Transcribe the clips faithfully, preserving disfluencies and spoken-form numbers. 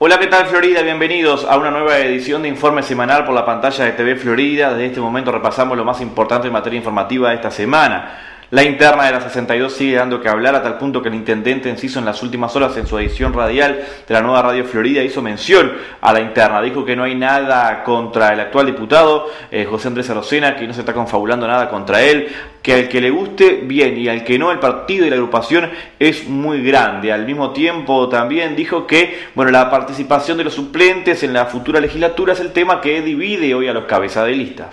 Hola, ¿qué tal Florida? Bienvenidos a una nueva edición de Informe Semanal por la pantalla de T V Florida. Desde este momento repasamos lo más importante en materia informativa de esta semana. La interna de la sesenta y dos sigue dando que hablar a tal punto que el intendente Enciso en las últimas horas en su edición radial de la nueva Radio Florida hizo mención a la interna. Dijo que no hay nada contra el actual diputado eh, José Andrés Arocena, que no se está confabulando nada contra él, que al que le guste bien y al que no, el partido y la agrupación es muy grande. Al mismo tiempo también dijo que bueno, la participación de los suplentes en la futura legislatura es el tema que divide hoy a los cabezas de lista.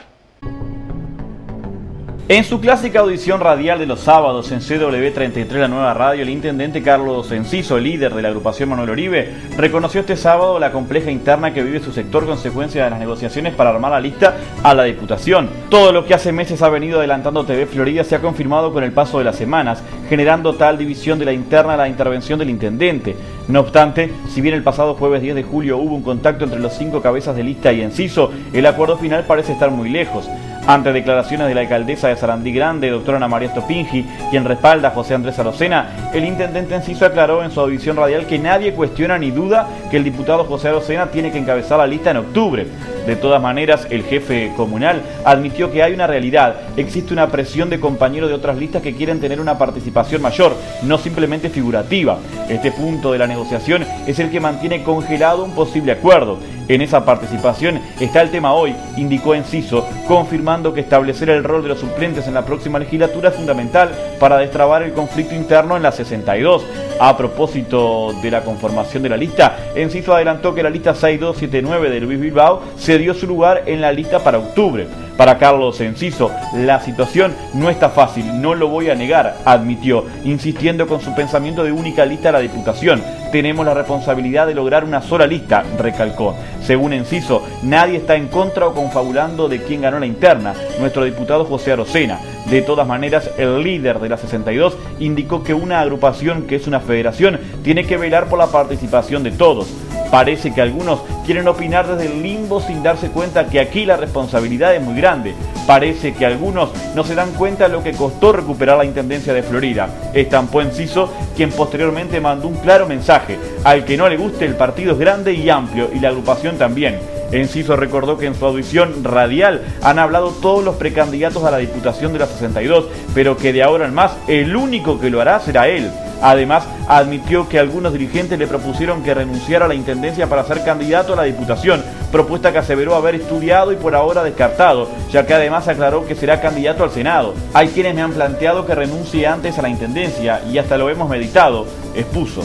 En su clásica audición radial de los sábados en C W treinta y tres, la nueva radio, el intendente Carlos Enciso, líder de la agrupación Manuel Oribe, reconoció este sábado la compleja interna que vive su sector consecuencia de las negociaciones para armar la lista a la diputación. Todo lo que hace meses ha venido adelantando T V Florida se ha confirmado con el paso de las semanas, generando tal división de la interna a la intervención del intendente. No obstante, si bien el pasado jueves diez de julio hubo un contacto entre los cinco cabezas de lista y Enciso, el acuerdo final parece estar muy lejos. Ante declaraciones de la alcaldesa de Sarandí Grande, doctora Ana María Stopingi, quien respalda a José Andrés Arocena, el intendente Enciso aclaró en su audición radial que nadie cuestiona ni duda que el diputado José Arocena tiene que encabezar la lista en octubre. De todas maneras, el jefe comunal admitió que hay una realidad, existe una presión de compañeros de otras listas que quieren tener una participación mayor, no simplemente figurativa. Este punto de la negociación es el que mantiene congelado un posible acuerdo. En esa participación está el tema hoy, indicó Enciso, confirmando que establecer el rol de los suplentes en la próxima legislatura es fundamental para destrabar el conflicto interno en la sesenta y dos. A propósito de la conformación de la lista, Enciso adelantó que la lista seis dos siete nueve de Luis Bilbao cedió su lugar en la lista para octubre. Para Carlos Enciso, la situación no está fácil, no lo voy a negar, admitió, insistiendo con su pensamiento de única lista a la diputación. Tenemos la responsabilidad de lograr una sola lista, recalcó. Según Enciso, nadie está en contra o confabulando de quién ganó la interna, nuestro diputado José Arocena. De todas maneras, el líder de la sesenta y dos indicó que una agrupación que es una federación tiene que velar por la participación de todos. Parece que algunos quieren opinar desde el limbo sin darse cuenta que aquí la responsabilidad es muy grande. Parece que algunos no se dan cuenta de lo que costó recuperar la intendencia de Florida. Estampó Enciso, quien posteriormente mandó un claro mensaje: al que no le guste, el partido es grande y amplio y la agrupación también. Enciso recordó que en su audición radial han hablado todos los precandidatos a la diputación de la sesenta y dos, pero que de ahora en más el único que lo hará será él. Además, admitió que algunos dirigentes le propusieron que renunciara a la intendencia para ser candidato a la diputación, propuesta que aseveró haber estudiado y por ahora descartado, ya que además aclaró que será candidato al Senado. Hay quienes me han planteado que renuncie antes a la intendencia y hasta lo hemos meditado, expuso.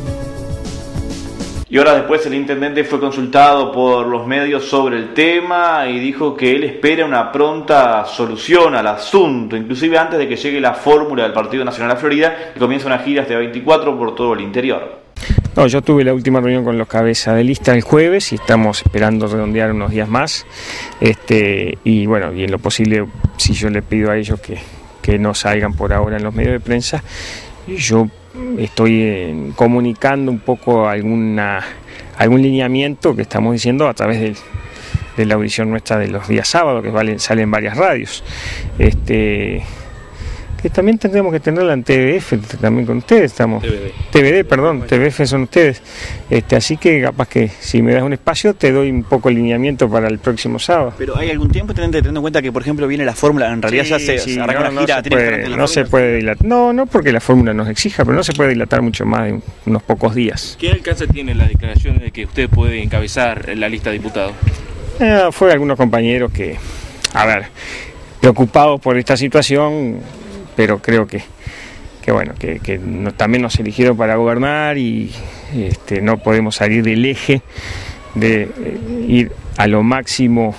Y horas después el intendente fue consultado por los medios sobre el tema y dijo que él espera una pronta solución al asunto, inclusive antes de que llegue la fórmula del Partido Nacional a Florida, que comienza una gira este veinticuatro por todo el interior. No, yo tuve la última reunión con los cabezas de lista el jueves y estamos esperando redondear unos días más. Este, y bueno, y en lo posible, si yo le pido a ellos que, que no salgan por ahora en los medios de prensa, yo estoy eh, comunicando un poco alguna, algún lineamiento que estamos diciendo a través del, de la audición nuestra de los días sábados, que valen, salen varias radios. Este, que también tendremos que tenerla en T V F, también con ustedes estamos. T V D. T V D, perdón, T V F son ustedes. Este, así que capaz que si me das un espacio te doy un poco el lineamiento para el próximo sábado. Pero hay algún tiempo teniendo en cuenta que por ejemplo viene la fórmula, en realidad sí, ya se, sí, se arranca no, la gira, no se tiene puede, que la no se puede dilatar. No, no porque la fórmula nos exija, pero no se puede dilatar mucho más de unos pocos días. ¿Qué alcance tiene la declaración de que usted puede encabezar la lista de diputados? Eh, fue algunos compañeros que, a ver, preocupados por esta situación, pero creo que, que bueno, que, que no, también nos eligieron para gobernar y este, no podemos salir del eje de eh, ir a lo máximo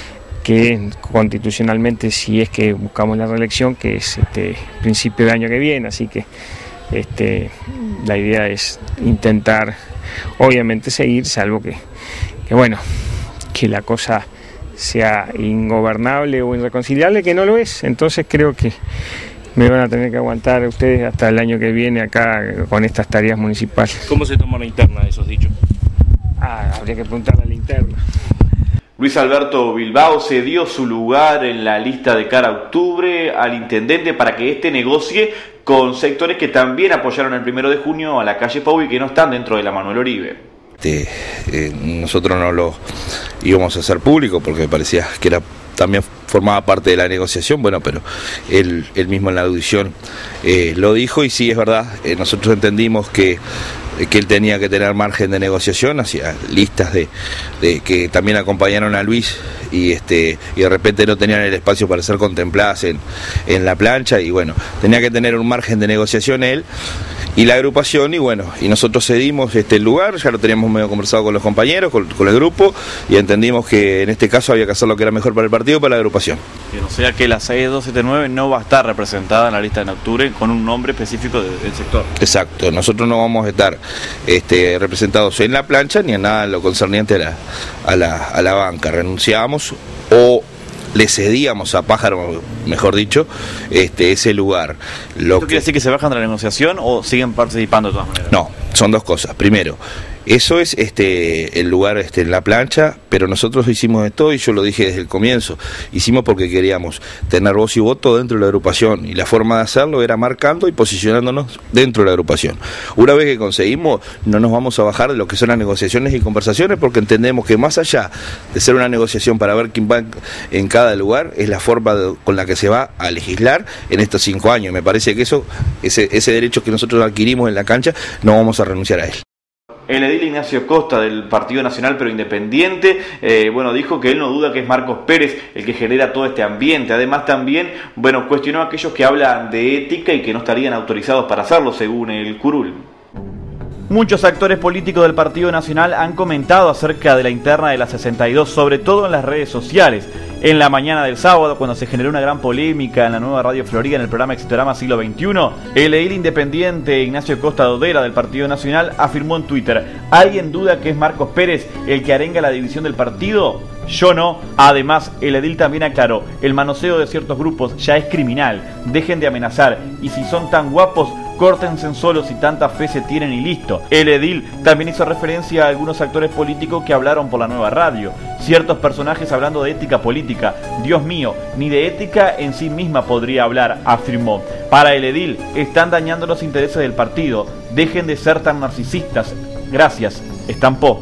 que constitucionalmente, si es que buscamos la reelección, que es este principio de año que viene, así que este, la idea es intentar, obviamente, seguir, salvo que, que bueno, que la cosa sea ingobernable o irreconciliable, que no lo es. Entonces creo que me van a tener que aguantar ustedes hasta el año que viene acá con estas tareas municipales. ¿Cómo se toma la interna de esos dichos? Ah, habría que preguntarle a la interna. Luis Alberto Bilbao cedió su lugar en la lista de cara a octubre al intendente para que éste negocie con sectores que también apoyaron el primero de junio a la calle Pau y que no están dentro de la Manuel Oribe. Este, eh, nosotros no lo íbamos a hacer público porque me parecía que era también formaba parte de la negociación, bueno, pero él, él mismo en la audición eh, lo dijo y sí, es verdad, eh, nosotros entendimos que, que él tenía que tener margen de negociación, hacia listas de, de que también acompañaron a Luis y este y de repente no tenían el espacio para ser contempladas en, en la plancha y bueno, tenía que tener un margen de negociación él y la agrupación y bueno, y nosotros cedimos este lugar, ya lo teníamos medio conversado con los compañeros, con, con el grupo y entendimos que en este caso había que hacer lo que era mejor para el partido y para la agrupación. Bien, o sea que la seis dos siete nueve no va a estar representada en la lista en octubre con un nombre específico de, del sector. Exacto, nosotros no vamos a estar este, representados en la plancha ni en nada en lo concerniente a la, a la, a la banca, renunciamos o le cedíamos a Pájaro, mejor dicho, este ese lugar. Lo ¿Esto que... quiere decir que se bajan de la negociación o siguen participando de todas maneras? No, son dos cosas. Primero, eso es este el lugar este en la plancha, pero nosotros hicimos esto y yo lo dije desde el comienzo. Hicimos porque queríamos tener voz y voto dentro de la agrupación y la forma de hacerlo era marcando y posicionándonos dentro de la agrupación. Una vez que conseguimos, no nos vamos a bajar de lo que son las negociaciones y conversaciones porque entendemos que más allá de ser una negociación para ver quién va en cada lugar, es la forma de, con la que se va a legislar en estos cinco años. Me parece que eso, ese, ese derecho que nosotros adquirimos en la cancha, no vamos a renunciar a él. El edil Ignacio Costa del Partido Nacional pero Independiente, eh, bueno, dijo que él no duda que es Marcos Pérez el que genera todo este ambiente. Además también, bueno, cuestionó a aquellos que hablan de ética y que no estarían autorizados para hacerlo según el curul. Muchos actores políticos del Partido Nacional han comentado acerca de la interna de la sesenta y dos, sobre todo en las redes sociales. En la mañana del sábado, cuando se generó una gran polémica en la nueva Radio Florida en el programa Exitorama Siglo veintiuno, el edil independiente Ignacio Costa Dodera del Partido Nacional afirmó en Twitter: ¿alguien duda que es Marcos Pérez el que arenga la división del partido? Yo no. Además, el edil también aclaró: el manoseo de ciertos grupos ya es criminal, dejen de amenazar, y si son tan guapos, córtense solos si tanta fe se tienen y listo. El edil también hizo referencia a algunos actores políticos que hablaron por la nueva radio. Ciertos personajes hablando de ética política. Dios mío, ni de ética en sí misma podría hablar, afirmó. Para el edil, están dañando los intereses del partido. Dejen de ser tan narcisistas. Gracias, estampó.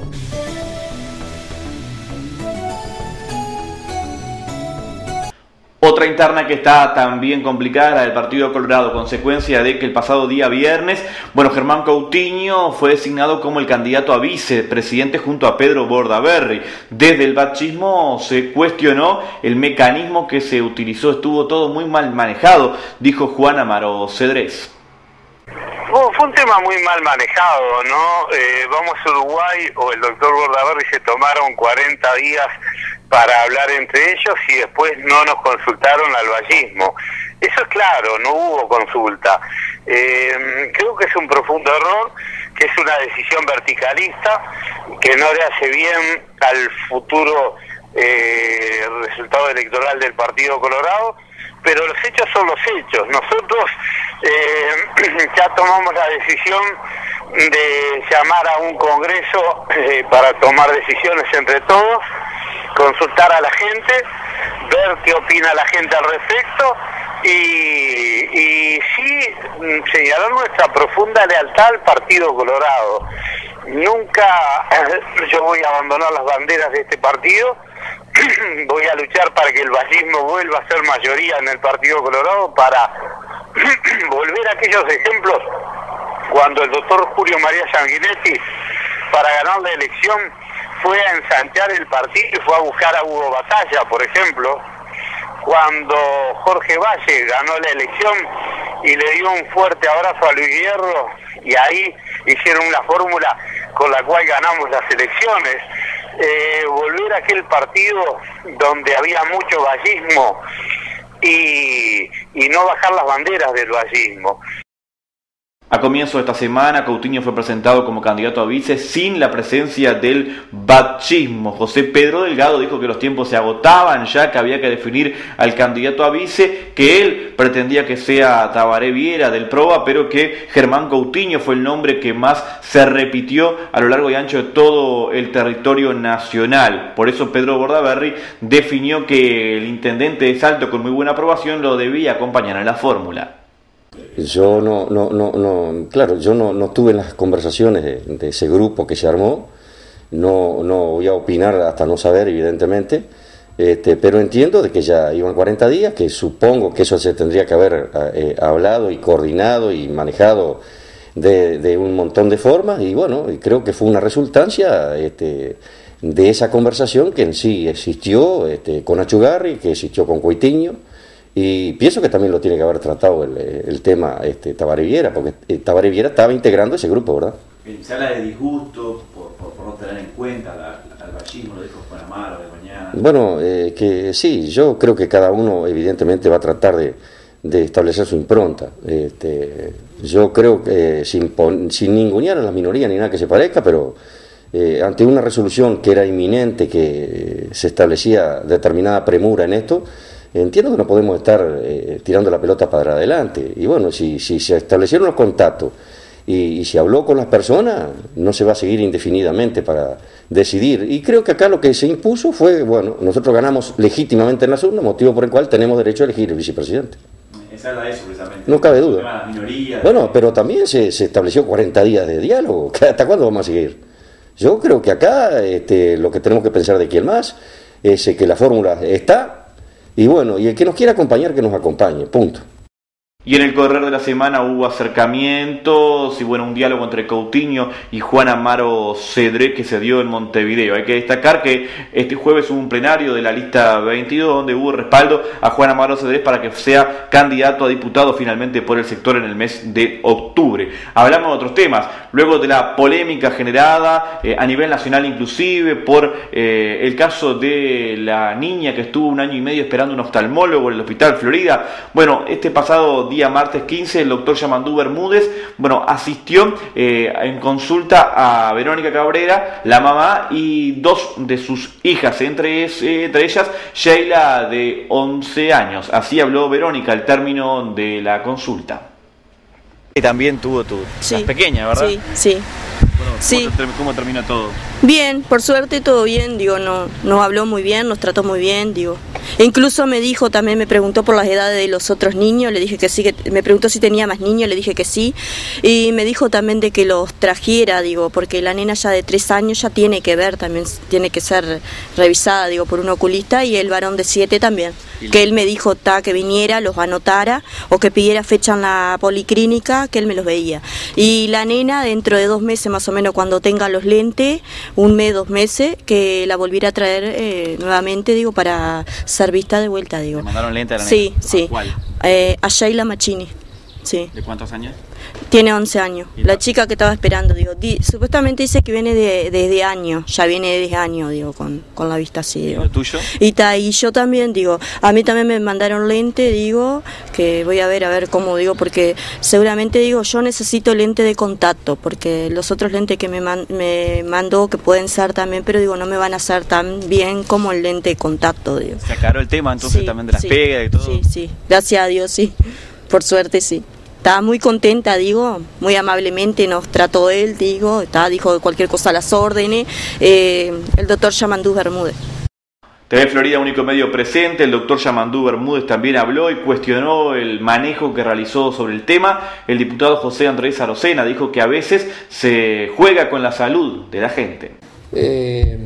Otra interna que está también complicada, la del Partido Colorado, consecuencia de que el pasado día viernes, bueno, Germán Coutinho fue designado como el candidato a vicepresidente junto a Pedro Bordaberry. Desde el bachismo se cuestionó el mecanismo que se utilizó, estuvo todo muy mal manejado, dijo Juan Amaro Cedrés. Bueno, fue un tema muy mal manejado, ¿no? Eh, vamos a Uruguay, o el doctor Bordaberry se tomaron cuarenta días para hablar entre ellos y después no nos consultaron al vallismo. Eso es claro, no hubo consulta. Eh, creo que es un profundo error, que es una decisión verticalista, que no le hace bien al futuro eh, resultado electoral del Partido Colorado, pero los hechos son los hechos. Nosotros eh, ya tomamos la decisión de llamar a un congreso eh, para tomar decisiones entre todos, consultar a la gente, ver qué opina la gente al respecto y, y sí señalar nuestra profunda lealtad al Partido Colorado. Nunca yo voy a abandonar las banderas de este partido, voy a luchar para que el vallismo vuelva a ser mayoría en el Partido Colorado, para volver a aquellos ejemplos cuando el doctor Julio María Sanguinetti, para ganar la elección, fue a ensanchar el partido y fue a buscar a Hugo Batalla, por ejemplo, cuando Jorge Valle ganó la elección y le dio un fuerte abrazo a Luis Hierro, y ahí hicieron una fórmula con la cual ganamos las elecciones. Eh, volver a aquel partido donde había mucho vallismo y, y no bajar las banderas del vallismo. A comienzo de esta semana, Coutinho fue presentado como candidato a vice sin la presencia del bachismo. José Pedro Delgado dijo que los tiempos se agotaban ya, que había que definir al candidato a vice, que él pretendía que sea Tabaré Viera del Proba, pero que Germán Coutinho fue el nombre que más se repitió a lo largo y ancho de todo el territorio nacional. Por eso Pedro Bordaberry definió que el intendente de Salto, con muy buena aprobación, lo debía acompañar en la fórmula. Yo no, no, no, no, claro, yo no, no estuve en las conversaciones de, de ese grupo que se armó, no, no voy a opinar hasta no saber, evidentemente, este, pero entiendo de que ya iban cuarenta días, que supongo que eso se tendría que haber eh, hablado y coordinado y manejado de, de un montón de formas, y bueno, creo que fue una resultancia este, de esa conversación que en sí existió este, con Achugarri, que existió con Coitiño, y pienso que también lo tiene que haber tratado el, el tema este, Tabaré Viera, porque Tabaré Viera estaba integrando ese grupo, ¿verdad? Se habla de disgusto por, por, por no tener en cuenta al vallismo, lo dijo Juan Amaro de mañana. Bueno, eh, que sí, yo creo que cada uno evidentemente va a tratar de, de establecer su impronta. Este, yo creo que eh, sin, sin ningunear a las minorías ni nada que se parezca, pero eh, ante una resolución que era inminente, que se establecía determinada premura en esto, entiendo que no podemos estar eh, tirando la pelota para adelante. Y bueno, si, si se establecieron los contactos y, y se habló con las personas, no se va a seguir indefinidamente para decidir. Y creo que acá lo que se impuso fue, bueno, nosotros ganamos legítimamente en las urnas, motivo por el cual tenemos derecho a elegir el vicepresidente. Esa es la de eso, precisamente. No cabe duda. Las minorías, bueno, pero también se, se estableció cuarenta días de diálogo. ¿Hasta cuándo vamos a seguir? Yo creo que acá este, lo que tenemos que pensar de quién más es que la fórmula está. Y bueno, y el que nos quiera acompañar, que nos acompañe, punto. Y en el correr de la semana hubo acercamientos y bueno, un diálogo entre Coutinho y Juan Amaro Cedré que se dio en Montevideo. Hay que destacar que este jueves hubo un plenario de la lista veintidós donde hubo respaldo a Juan Amaro Cedré para que sea candidato a diputado finalmente por el sector en el mes de octubre. Hablamos de otros temas, luego de la polémica generada eh, a nivel nacional inclusive por eh, el caso de la niña que estuvo un año y medio esperando un oftalmólogo en el Hospital Florida. Bueno, este pasado día día martes quince, el doctor Yamandú Bermúdez, bueno, asistió eh, en consulta a Verónica Cabrera, la mamá, y dos de sus hijas, entre, eh, entre ellas Sheila, de once años. Así habló Verónica al término de la consulta. Y también tuvo tu sí. pequeña, ¿verdad? Sí, sí. Bueno, ¿cómo, sí. te, ¿Cómo termina todo? Bien, por suerte todo bien, digo, no, nos habló muy bien, nos trató muy bien, digo. E incluso me dijo, también me preguntó por las edades de los otros niños, le dije que sí, que me preguntó si tenía más niños, le dije que sí, y me dijo también de que los trajera, digo, porque la nena ya de tres años ya tiene que ver, también tiene que ser revisada, digo, por un oculista, y el varón de siete también, que él me dijo ta, que viniera, los anotara, o que pidiera fecha en la policlínica, que él me los veía. Y la nena, dentro de dos meses más o menos, cuando tenga los lentes, un mes, dos meses, que la volviera a traer eh, nuevamente, digo, para ser vista de vuelta, digo. ¿Le mandaron lente a la nena? Sí, sí. ¿A cuál? Eh, a Sheila Machini, sí. ¿De cuántos años? Tiene once años, la chica que estaba esperando, digo, di, supuestamente dice que viene de, desde años, ya viene de diez años, digo, con, con la vista así, digo. ¿Y lo tuyo? Y, ta, y yo también, digo, a mí también me mandaron lente, digo, que voy a ver, a ver cómo, digo, porque seguramente, digo, yo necesito lente de contacto, porque los otros lentes que me, man, me mandó, que pueden ser también, pero digo, no me van a hacer tan bien como el lente de contacto, digo. ¿Se aclaró el tema entonces sí, también de las sí, pegas y todo? Sí, sí, gracias a Dios, sí, por suerte, sí. Estaba muy contenta, digo, muy amablemente nos trató él, digo, está, dijo cualquier cosa a las órdenes, eh, el doctor Yamandú Bermúdez. T V Florida, único medio presente, el doctor Yamandú Bermúdez también habló y cuestionó el manejo que realizó sobre el tema. El diputado José Andrés Arocena dijo que a veces se juega con la salud de la gente. Eh,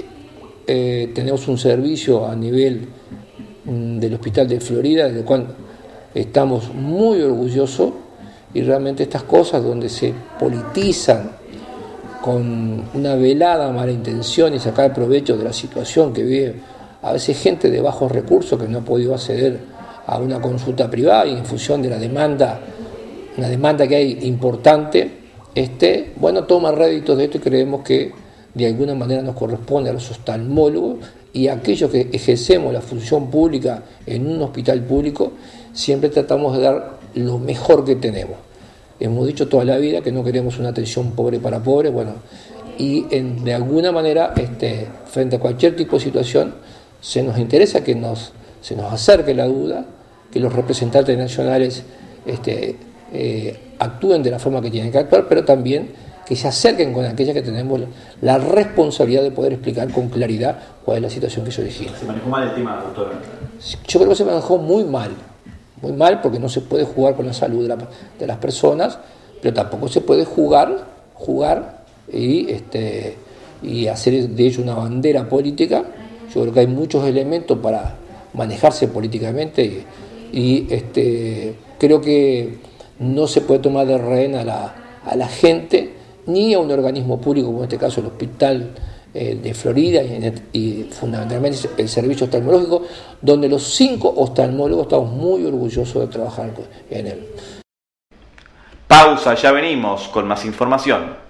eh, tenemos un servicio a nivel mm, del Hospital de Florida, del cual estamos muy orgullosos, y realmente estas cosas donde se politizan con una velada mala intención y sacar provecho de la situación que vive a veces gente de bajos recursos que no ha podido acceder a una consulta privada y en función de la demanda, una demanda que hay importante, este, bueno, toma réditos de esto, y creemos que de alguna manera nos corresponde a los oftalmólogos y a aquellos que ejercemos la función pública en un hospital público. Siempre tratamos de dar lo mejor que tenemos. Hemos dicho toda la vida que no queremos una atención pobre para pobres, bueno, y en, de alguna manera, este, frente a cualquier tipo de situación, se nos interesa que nos, se nos acerque la duda, que los representantes nacionales este, eh, actúen de la forma que tienen que actuar, pero también que se acerquen con aquellas que tenemos la responsabilidad de poder explicar con claridad cuál es la situación que se origina. ¿Se manejó mal el tema, doctor? Yo creo que se manejó muy mal. Muy mal, porque no se puede jugar con la salud de, la, de las personas, pero tampoco se puede jugar, jugar y este, y hacer de ello una bandera política. Yo creo que hay muchos elementos para manejarse políticamente y, y este, creo que no se puede tomar de rehén a la, a la gente ni a un organismo público como en este caso el Hospital eh, de Florida y, y fundamentalmente el servicio oftalmológico, donde los cinco oftalmólogos estamos muy orgullosos de trabajar en él. Pausa, ya venimos con más información.